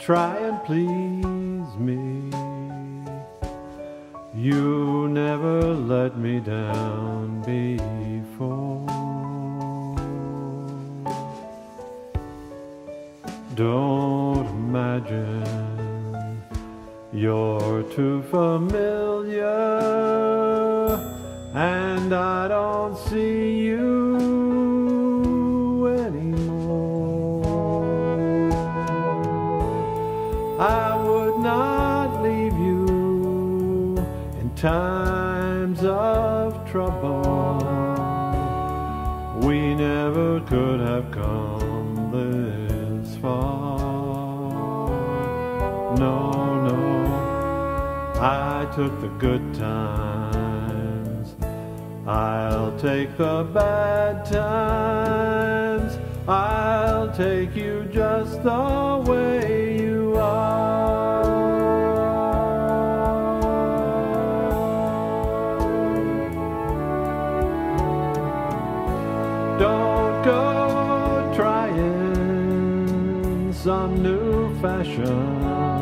try and please me. You never let me down before. Don't imagine you're too familiar, and I don't see you anymore. I would not leave you in times of trouble. We never could have come this far. No, no, I took the good times, I'll take the bad times. I'll take you just the way you are. Don't go trying some new fashion.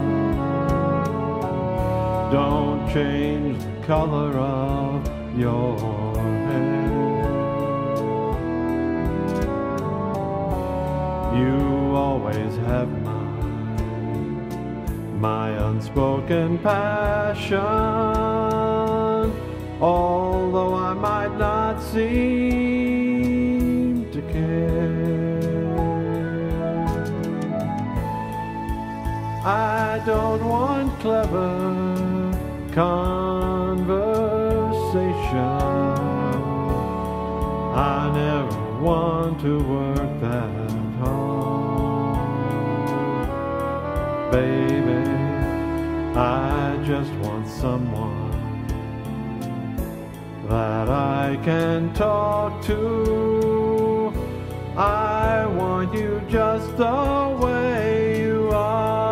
Don't change the color of your hair. You always have my unspoken passion, although I might not seem to care. I don't want clever conversation. I never want to work that hard. Baby, I just want someone that I can talk to. I want you just the way you are.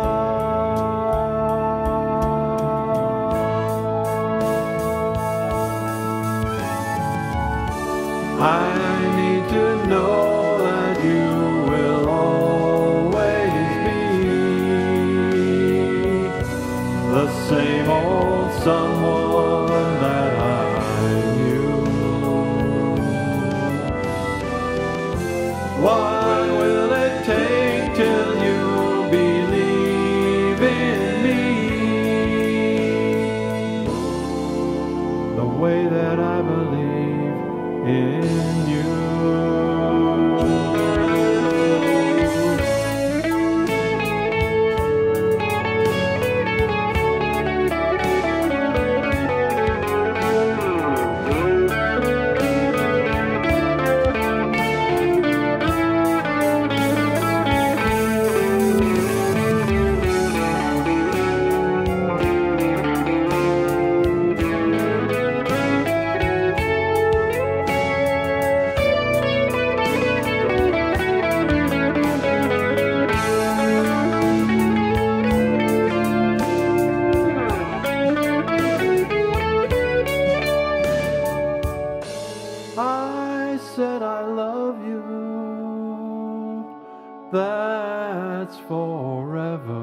I need to know that you will always be the same old someone that I knew. What will it take till you believe in me the way that I believe in you? I said I love you, that's forever.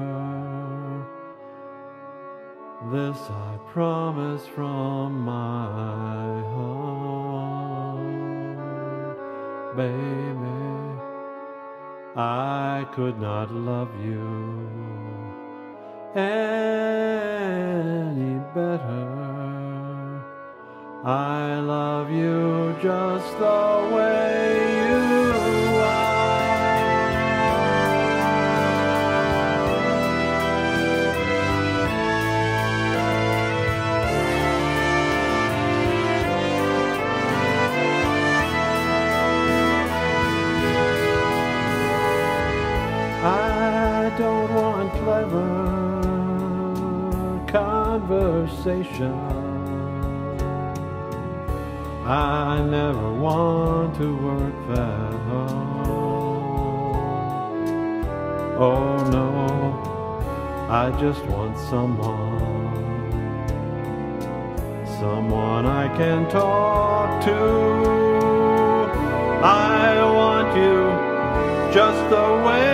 This I promise from my heart. Baby, I could not love you any better. I love you just the way you are. I don't want clever conversation. I never want to work that hard. Oh no, I just want someone I can talk to. I want you just the way